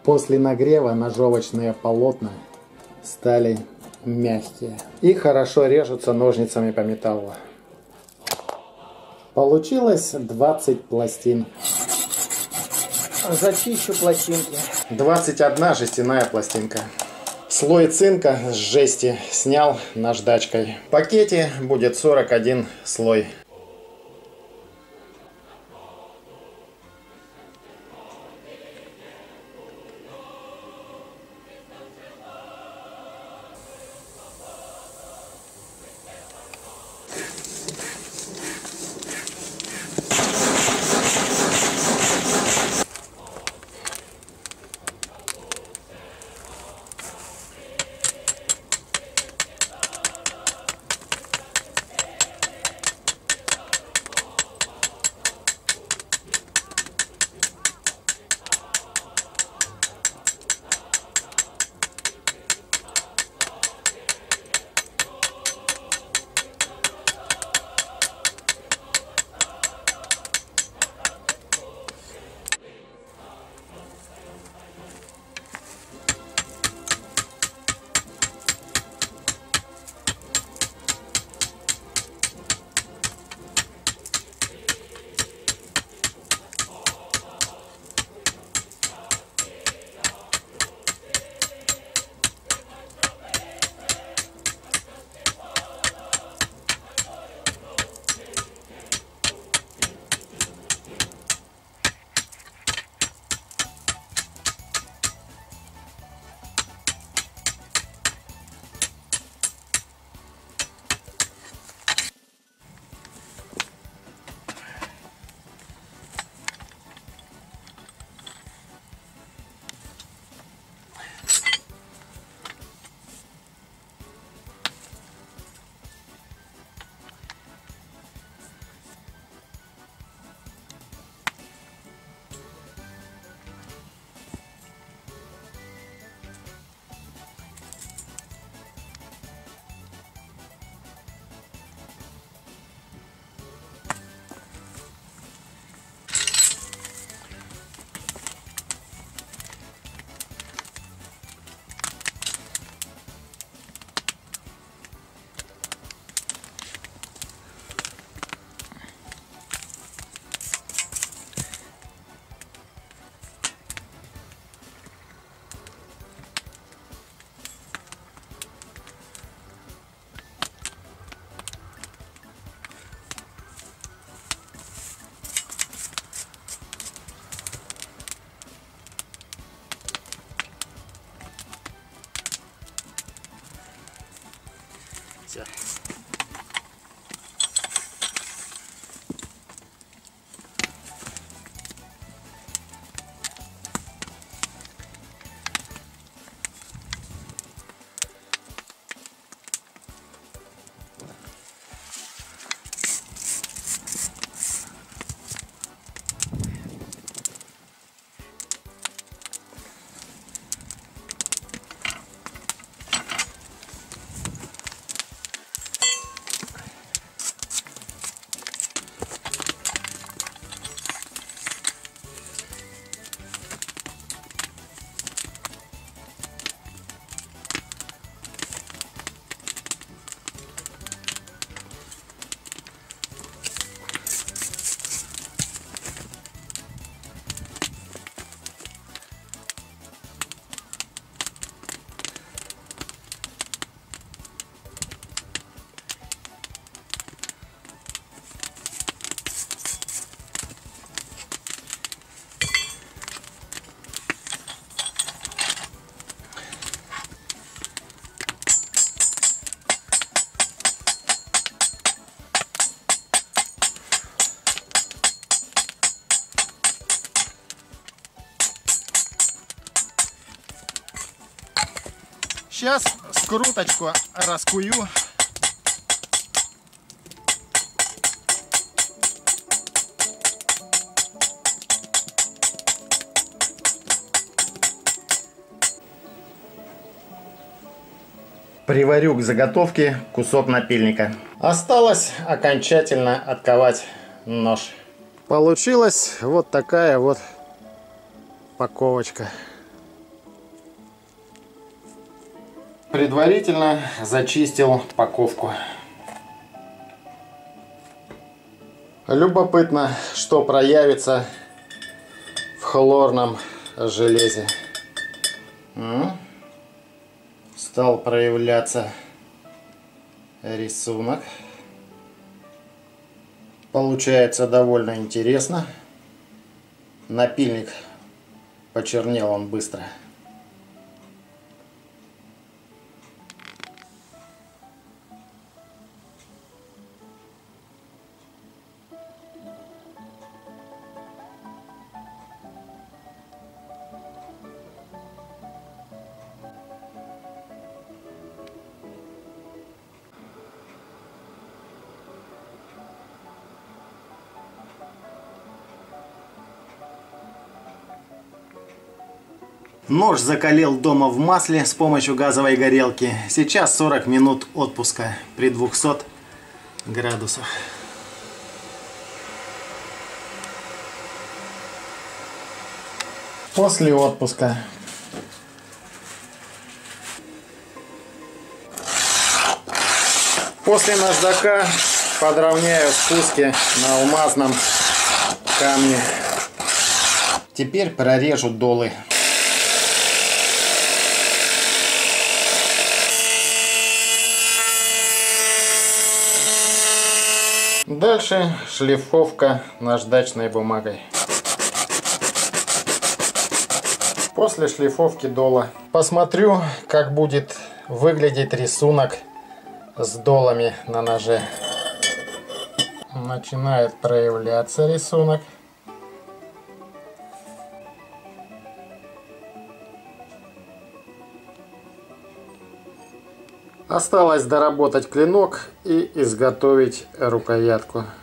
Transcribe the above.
После нагрева ножовочные полотна стали мягкие и хорошо режутся ножницами по металлу. Получилось 20 пластин. Зачищу пластинки. 21 жестяная пластинка. Слой цинка с жести снял наждачкой. В пакете будет 41 слой. Все. Сейчас скруточку раскую. Приварю к заготовке кусок напильника. Осталось окончательно отковать нож. Получилась вот такая вот паковочка. Предварительно зачистил паковку. Любопытно, что проявится в хлорном железе. Стал проявляться рисунок. Получается довольно интересно. Напильник почернел он быстро. Нож закалил дома в масле с помощью газовой горелки. Сейчас 40 минут отпуска при 200 градусах. После отпуска. После наждака подровняю спуски на алмазном камне. Теперь прорежу долы. Дальше шлифовка наждачной бумагой. После шлифовки дола посмотрю, как будет выглядеть рисунок с долами на ноже. Начинает проявляться рисунок. Осталось доработать клинок и изготовить рукоятку.